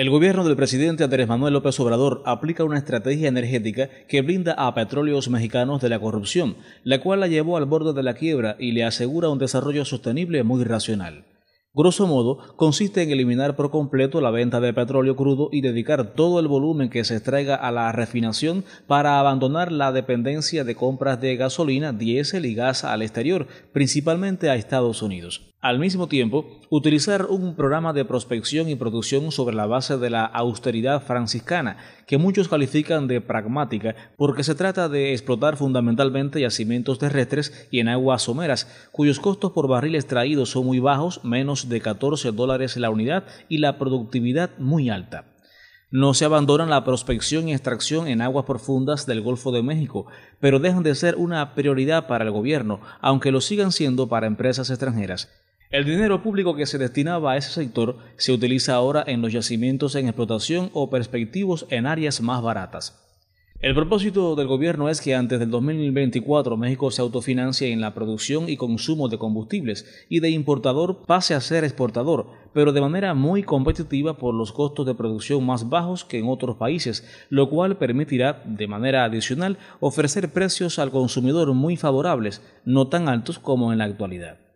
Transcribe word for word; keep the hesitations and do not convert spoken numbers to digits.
El gobierno del presidente Andrés Manuel López Obrador aplica una estrategia energética que blinda a petróleos mexicanos de la corrupción, la cual la llevó al borde de la quiebra y le asegura un desarrollo sostenible muy racional. Grosso modo, consiste en eliminar por completo la venta de petróleo crudo y dedicar todo el volumen que se extraiga a la refinación para abandonar la dependencia de compras de gasolina, diésel y gas al exterior, principalmente a Estados Unidos. Al mismo tiempo, utilizar un programa de prospección y producción sobre la base de la austeridad franciscana, que muchos califican de pragmática porque se trata de explotar fundamentalmente yacimientos terrestres y en aguas someras, cuyos costos por barril extraído son muy bajos, menos de catorce dólares la unidad, y la productividad muy alta. No se abandonan la prospección y extracción en aguas profundas del Golfo de México, pero dejan de ser una prioridad para el gobierno, aunque lo sigan siendo para empresas extranjeras. El dinero público que se destinaba a ese sector se utiliza ahora en los yacimientos en explotación o perspectivos en áreas más baratas. El propósito del gobierno es que antes del dos mil veinticuatro México se autofinancie en la producción y consumo de combustibles y de importador pase a ser exportador, pero de manera muy competitiva por los costos de producción más bajos que en otros países, lo cual permitirá, de manera adicional, ofrecer precios al consumidor muy favorables, no tan altos como en la actualidad.